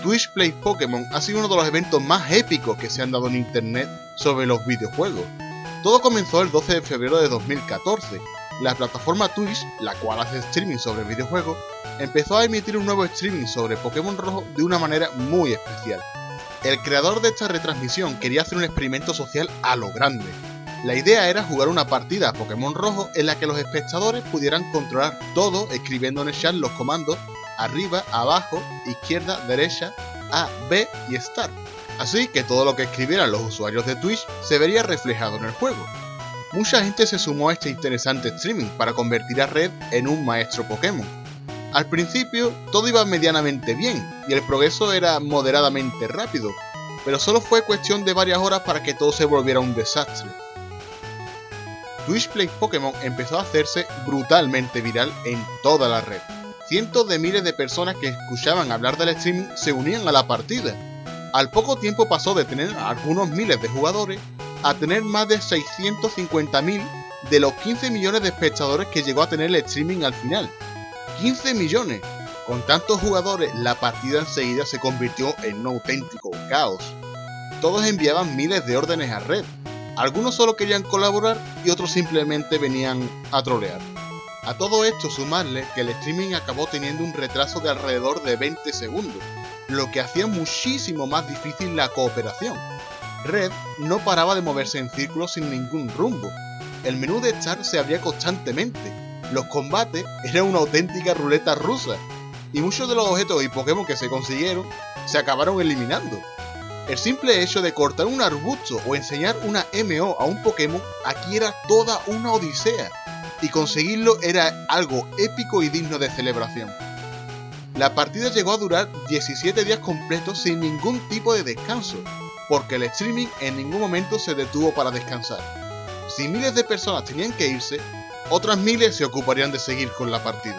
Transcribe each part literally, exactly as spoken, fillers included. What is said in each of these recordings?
Twitch Plays Pokémon ha sido uno de los eventos más épicos que se han dado en internet sobre los videojuegos. Todo comenzó el doce de febrero de dos mil catorce. La plataforma Twitch, la cual hace streaming sobre videojuegos, empezó a emitir un nuevo streaming sobre Pokémon Rojo de una manera muy especial. El creador de esta retransmisión quería hacer un experimento social a lo grande. La idea era jugar una partida a Pokémon Rojo en la que los espectadores pudieran controlar todo escribiendo en el chat los comandos arriba, abajo, izquierda, derecha, A, B y Start. Así que todo lo que escribieran los usuarios de Twitch se vería reflejado en el juego. Mucha gente se sumó a este interesante streaming para convertir a Red en un maestro Pokémon. Al principio todo iba medianamente bien y el progreso era moderadamente rápido, pero solo fue cuestión de varias horas para que todo se volviera un desastre. Twitch Plays Pokémon empezó a hacerse brutalmente viral en toda la red. Cientos de miles de personas que escuchaban hablar del streaming se unían a la partida. Al poco tiempo pasó de tener algunos miles de jugadores a tener más de seiscientos cincuenta mil de los quince millones de espectadores que llegó a tener el streaming al final. ¡quince millones! Con tantos jugadores, la partida enseguida se convirtió en un auténtico caos. Todos enviaban miles de órdenes a Red. Algunos solo querían colaborar y otros simplemente venían a trolear. A todo esto sumarle que el streaming acabó teniendo un retraso de alrededor de veinte segundos, lo que hacía muchísimo más difícil la cooperación. Red no paraba de moverse en círculos sin ningún rumbo. El menú de Start se abría constantemente. Los combates eran una auténtica ruleta rusa, y muchos de los objetos y Pokémon que se consiguieron se acabaron eliminando. El simple hecho de cortar un arbusto o enseñar una M O a un Pokémon aquí era toda una odisea, y conseguirlo era algo épico y digno de celebración. La partida llegó a durar diecisiete días completos sin ningún tipo de descanso, porque el streaming en ningún momento se detuvo para descansar. Si miles de personas tenían que irse, otras miles se ocuparían de seguir con la partida.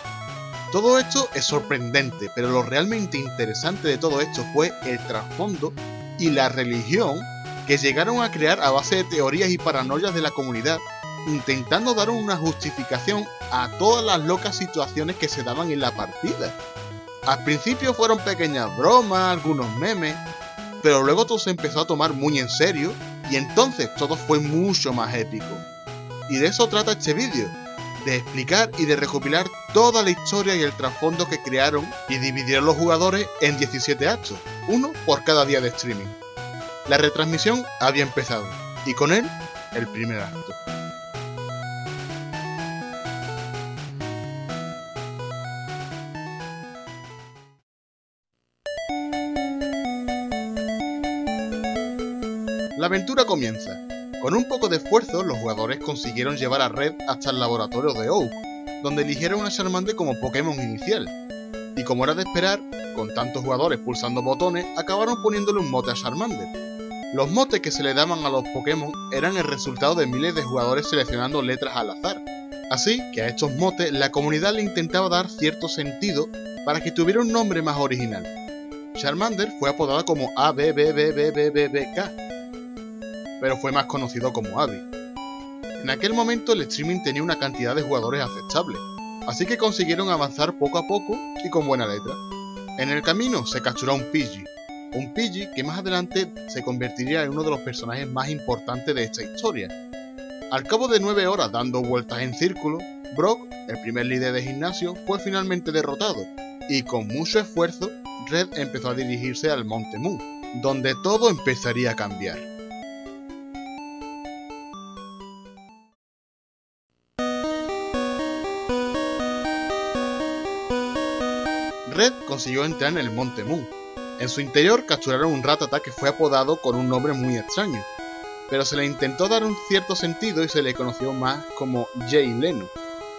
Todo esto es sorprendente, pero lo realmente interesante de todo esto fue el trasfondo y la religión que llegaron a crear a base de teorías y paranoias de la comunidad, intentando dar una justificación a todas las locas situaciones que se daban en la partida. Al principio fueron pequeñas bromas, algunos memes, pero luego todo se empezó a tomar muy en serio y entonces todo fue mucho más épico. Y de eso trata este vídeo, de explicar y de recopilar toda la historia y el trasfondo que crearon y dividieron los jugadores en diecisiete actos, uno por cada día de streaming. La retransmisión había empezado, y con él, el primer acto. La aventura comienza. Con un poco de esfuerzo, los jugadores consiguieron llevar a Red hasta el laboratorio de Oak, donde eligieron a Charmander como Pokémon inicial. Y como era de esperar, con tantos jugadores pulsando botones, acabaron poniéndole un mote a Charmander. Los motes que se le daban a los Pokémon eran el resultado de miles de jugadores seleccionando letras al azar. Así que a estos motes la comunidad le intentaba dar cierto sentido para que tuviera un nombre más original. Charmander fue apodada como A B B B B B B B K, pero fue más conocido como Abby. En aquel momento el streaming tenía una cantidad de jugadores aceptable, así que consiguieron avanzar poco a poco y con buena letra. En el camino se capturó a un Pidgey, un Pidgey que más adelante se convertiría en uno de los personajes más importantes de esta historia. Al cabo de nueve horas dando vueltas en círculo, Brock, el primer líder de gimnasio, fue finalmente derrotado, y con mucho esfuerzo, Red empezó a dirigirse al Monte Mu, donde todo empezaría a cambiar. Red consiguió entrar en el Monte Mu. En su interior capturaron un Rattata que fue apodado con un nombre muy extraño, pero se le intentó dar un cierto sentido y se le conoció más como Jay Leno.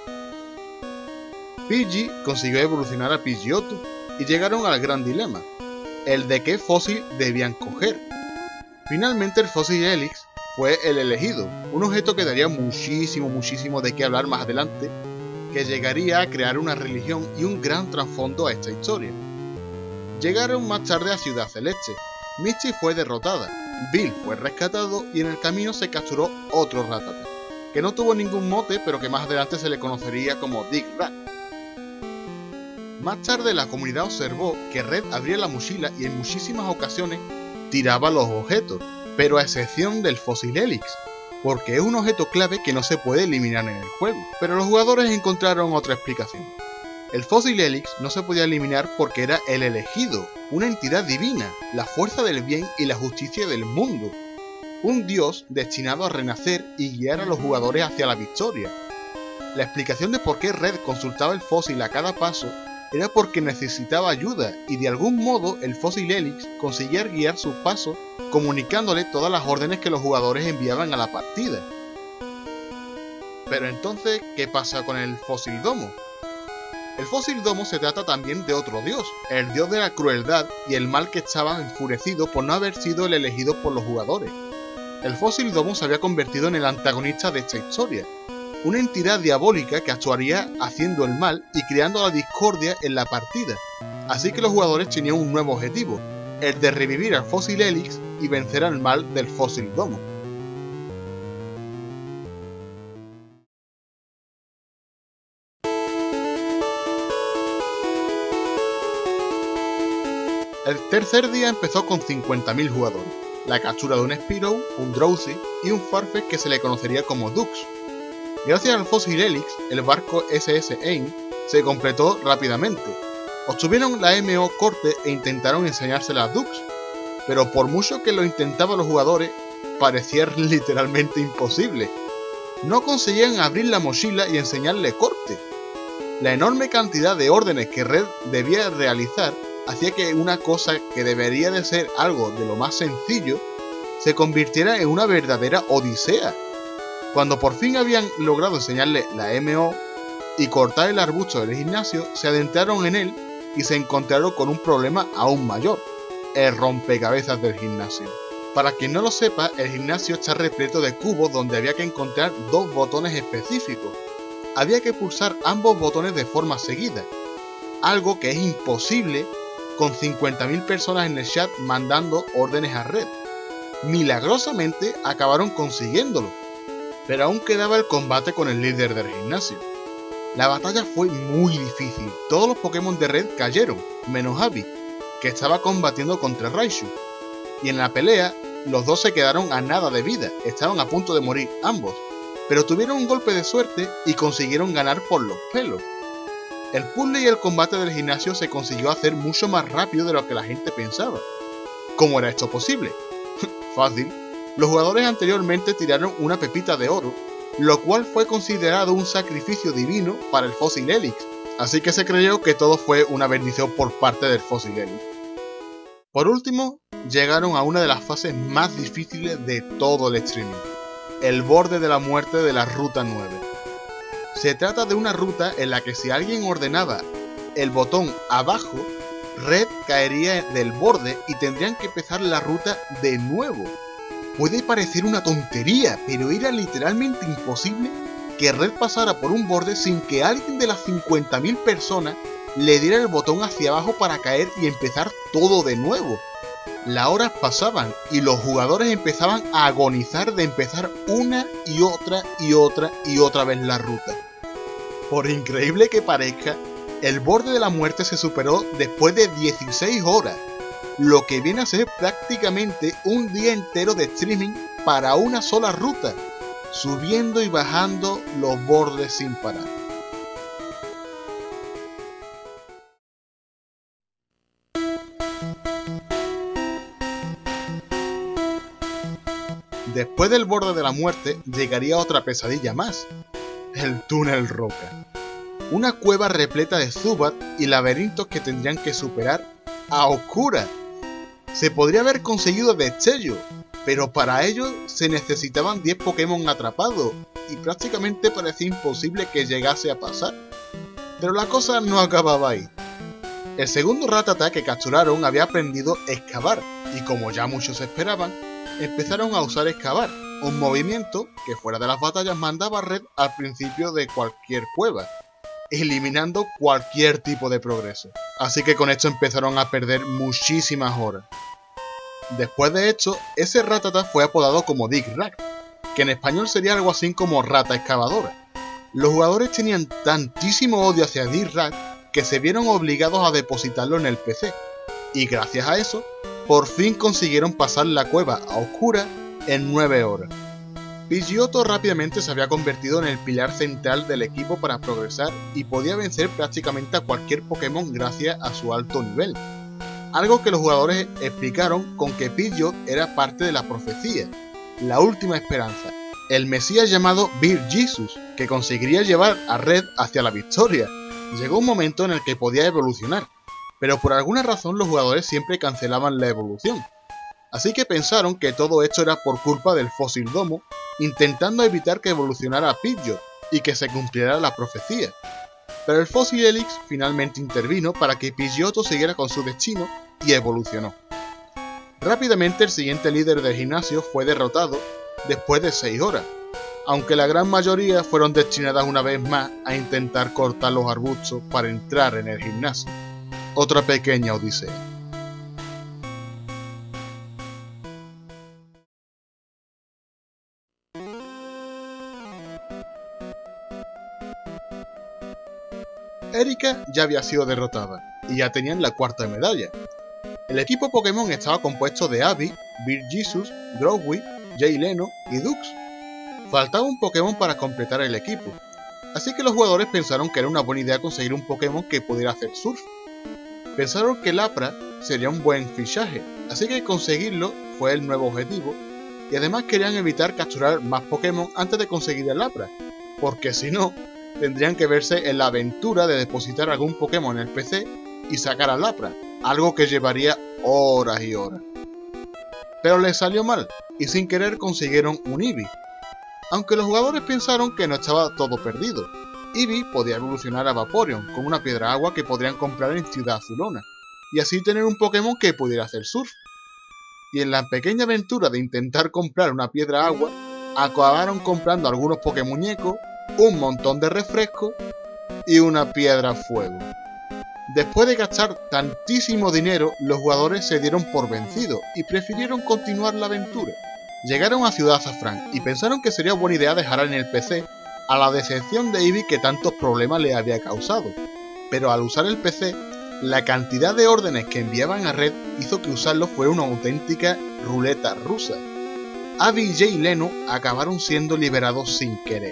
Pidgey consiguió evolucionar a Pidgeotto y llegaron al gran dilema, el de qué fósil debían coger. Finalmente el fósil Helix fue el elegido, un objeto que daría muchísimo muchísimo de qué hablar más adelante, que llegaría a crear una religión y un gran trasfondo a esta historia. Llegaron más tarde a Ciudad Celeste. Misty fue derrotada, Bill fue rescatado y en el camino se capturó otro Rattata, que no tuvo ningún mote pero que más adelante se le conocería como Dick Rat. Más tarde la comunidad observó que Red abría la mochila y en muchísimas ocasiones tiraba los objetos, pero a excepción del Fossil Helix, porque es un objeto clave que no se puede eliminar en el juego. Pero los jugadores encontraron otra explicación. El Fossil Helix no se podía eliminar porque era el elegido, una entidad divina, la fuerza del bien y la justicia del mundo, un dios destinado a renacer y guiar a los jugadores hacia la victoria. La explicación de por qué Red consultaba el fósil a cada paso era porque necesitaba ayuda y de algún modo el Fossil Helix conseguía guiar sus pasos comunicándole todas las órdenes que los jugadores enviaban a la partida. Pero entonces, ¿qué pasa con el Fossil Domo? El Fossil Domo se trata también de otro dios, el dios de la crueldad y el mal que estaba enfurecido por no haber sido el elegido por los jugadores. El Fossil Domo se había convertido en el antagonista de esta historia, una entidad diabólica que actuaría haciendo el mal y creando la discordia en la partida, así que los jugadores tenían un nuevo objetivo, el de revivir al Fossil Helix y vencer al mal del Fossil Domo. El tercer día empezó con cincuenta mil jugadores, la captura de un Spearow, un Drowsy y un Farfetch que se le conocería como Dux. Gracias al Fossil Helix, el barco S S Aim se completó rápidamente. Obtuvieron la M O Corte e intentaron enseñársela a Dux, pero por mucho que lo intentaban los jugadores, parecía literalmente imposible. No conseguían abrir la mochila y enseñarle Corte. La enorme cantidad de órdenes que Red debía realizar hacía que una cosa que debería de ser algo de lo más sencillo se convirtiera en una verdadera odisea. Cuando por fin habían logrado enseñarle la M O y cortar el arbusto del gimnasio, se adentraron en él y se encontraron con un problema aún mayor, el rompecabezas del gimnasio. Para quien no lo sepa, el gimnasio está repleto de cubos donde había que encontrar dos botones específicos. Había que pulsar ambos botones de forma seguida, algo que es imposible con cincuenta mil personas en el chat mandando órdenes a Red. Milagrosamente acabaron consiguiéndolo, pero aún quedaba el combate con el líder del gimnasio. La batalla fue muy difícil, todos los Pokémon de Red cayeron, menos Abby, que estaba combatiendo contra Raichu, y en la pelea los dos se quedaron a nada de vida, estaban a punto de morir ambos, pero tuvieron un golpe de suerte y consiguieron ganar por los pelos. El puzzle y el combate del gimnasio se consiguió hacer mucho más rápido de lo que la gente pensaba. ¿Cómo era esto posible? Fácil. Los jugadores anteriormente tiraron una pepita de oro, lo cual fue considerado un sacrificio divino para el Fossil Helix, así que se creyó que todo fue una bendición por parte del Fossil Helix. Por último, llegaron a una de las fases más difíciles de todo el streaming, el borde de la muerte de la Ruta nueve. Se trata de una ruta en la que si alguien ordenaba el botón abajo, Red caería del borde y tendrían que empezar la ruta de nuevo. Puede parecer una tontería, pero era literalmente imposible que Red pasara por un borde sin que alguien de las cincuenta mil personas le diera el botón hacia abajo para caer y empezar todo de nuevo. Las horas pasaban y los jugadores empezaban a agonizar de empezar una y otra y otra y otra vez la ruta. Por increíble que parezca, el borde de la muerte se superó después de dieciséis horas, lo que viene a ser prácticamente un día entero de streaming para una sola ruta, subiendo y bajando los bordes sin parar. Después del borde de la muerte llegaría otra pesadilla más, el túnel roca. Una cueva repleta de Zubat y laberintos que tendrían que superar a oscuras. Se podría haber conseguido destello, pero para ello se necesitaban diez Pokémon atrapados y prácticamente parecía imposible que llegase a pasar. Pero la cosa no acababa ahí. El segundo Rattata que capturaron había aprendido a excavar y como ya muchos esperaban, empezaron a usar excavar, un movimiento que fuera de las batallas mandaba a Red al principio de cualquier cueva, eliminando cualquier tipo de progreso. Así que con esto empezaron a perder muchísimas horas. Después de esto, ese Rattata fue apodado como Dig Rat, que en español sería algo así como rata excavadora. Los jugadores tenían tantísimo odio hacia Dig Rat que se vieron obligados a depositarlo en el P C, y gracias a eso, por fin consiguieron pasar la cueva a oscuras en nueve horas. Pidgeotto rápidamente se había convertido en el pilar central del equipo para progresar y podía vencer prácticamente a cualquier Pokémon gracias a su alto nivel. Algo que los jugadores explicaron con que Pidgeot era parte de la profecía, la última esperanza, el mesías llamado Beer Jesus, que conseguiría llevar a Red hacia la victoria. Llegó un momento en el que podía evolucionar, pero por alguna razón los jugadores siempre cancelaban la evolución. Así que pensaron que todo esto era por culpa del Fósil Domo, intentando evitar que evolucionara Pidgeot y que se cumpliera la profecía. Pero el Fósil Helix finalmente intervino para que Pidgeotto siguiera con su destino y evolucionó. Rápidamente el siguiente líder del gimnasio fue derrotado después de seis horas, aunque la gran mayoría fueron destinadas una vez más a intentar cortar los arbustos para entrar en el gimnasio. Otra pequeña odisea. Erika ya había sido derrotada, y ya tenían la cuarta medalla. El equipo Pokémon estaba compuesto de Abby, Beer Jesus, Drowzee, Jay Leno y Dux. Faltaba un Pokémon para completar el equipo, así que los jugadores pensaron que era una buena idea conseguir un Pokémon que pudiera hacer surf. Pensaron que Lapra sería un buen fichaje, así que conseguirlo fue el nuevo objetivo, y además querían evitar capturar más Pokémon antes de conseguir el Lapra, porque si no, tendrían que verse en la aventura de depositar algún Pokémon en el P C y sacar a Lapra, algo que llevaría horas y horas. Pero les salió mal, y sin querer consiguieron un Eevee. Aunque los jugadores pensaron que no estaba todo perdido, Eevee podía evolucionar a Vaporeon con una piedra agua que podrían comprar en Ciudad Azulona, y así tener un Pokémon que pudiera hacer surf. Y en la pequeña aventura de intentar comprar una piedra agua, acabaron comprando algunos Pokémuñecos, un montón de refrescos y una piedra fuego. Después de gastar tantísimo dinero, los jugadores se dieron por vencidos y prefirieron continuar la aventura. Llegaron a Ciudad Azafrán y pensaron que sería buena idea dejar en el P C a la decepción de Eevee que tantos problemas le había causado. Pero al usar el P C, la cantidad de órdenes que enviaban a Red hizo que usarlo fuera una auténtica ruleta rusa. Abby y Jay Leno acabaron siendo liberados sin querer.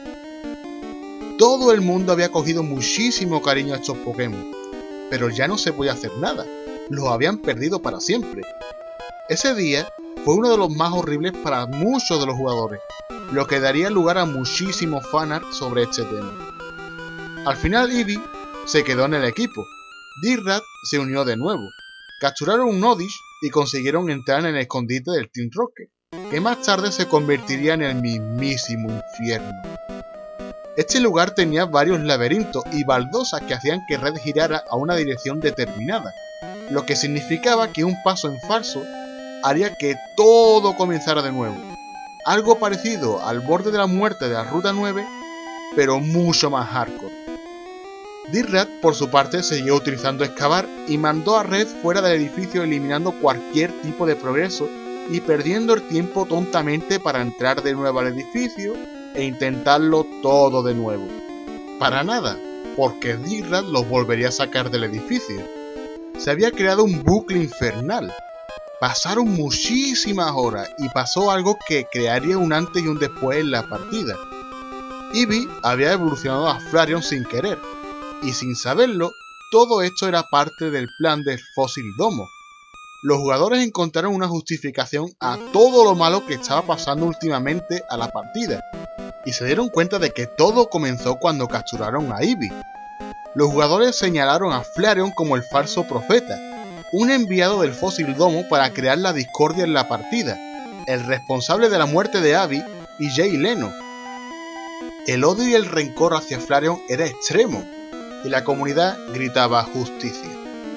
Todo el mundo había cogido muchísimo cariño a estos Pokémon, pero ya no se podía hacer nada, los habían perdido para siempre. Ese día fue uno de los más horribles para muchos de los jugadores, lo que daría lugar a muchísimos fanart sobre este tema. Al final Eevee se quedó en el equipo, Dirrat se unió de nuevo, capturaron un Oddish y consiguieron entrar en el escondite del Team Rocket, que más tarde se convertiría en el mismísimo infierno. Este lugar tenía varios laberintos y baldosas que hacían que Red girara a una dirección determinada, lo que significaba que un paso en falso haría que todo comenzara de nuevo. Algo parecido al borde de la muerte de la Ruta nueve, pero mucho más hardcore. Dirrat, por su parte, siguió utilizando excavar y mandó a Red fuera del edificio eliminando cualquier tipo de progreso y perdiendo el tiempo tontamente para entrar de nuevo al edificio e intentarlo todo de nuevo. Para nada, porque Dirrat los volvería a sacar del edificio. Se había creado un bucle infernal. Pasaron muchísimas horas y pasó algo que crearía un antes y un después en la partida. Eevee había evolucionado a Flareon sin querer, y sin saberlo, todo esto era parte del plan del Fósil Domo. Los jugadores encontraron una justificación a todo lo malo que estaba pasando últimamente a la partida, y se dieron cuenta de que todo comenzó cuando capturaron a Eevee. Los jugadores señalaron a Flareon como el falso profeta, un enviado del Fósil Domo para crear la discordia en la partida, el responsable de la muerte de Abby y Jay Leno. El odio y el rencor hacia Flareon era extremo, y la comunidad gritaba justicia.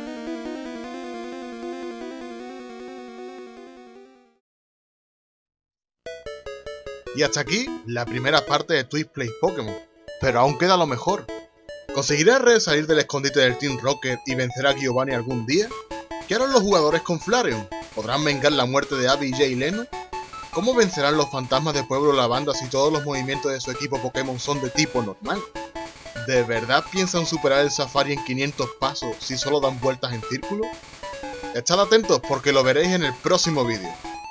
Y hasta aquí la primera parte de Twitch Plays Pokémon, pero aún queda lo mejor. ¿Conseguirá Red salir del escondite del Team Rocket y vencer a Giovanni algún día? ¿Qué harán los jugadores con Flareon? ¿Podrán vengar la muerte de Abby y Jay Leno? ¿Cómo vencerán los fantasmas de Pueblo Lavanda si todos los movimientos de su equipo Pokémon son de tipo normal? ¿De verdad piensan superar el Safari en quinientos pasos si solo dan vueltas en círculo? Estad atentos porque lo veréis en el próximo vídeo.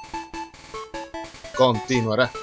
Continuará.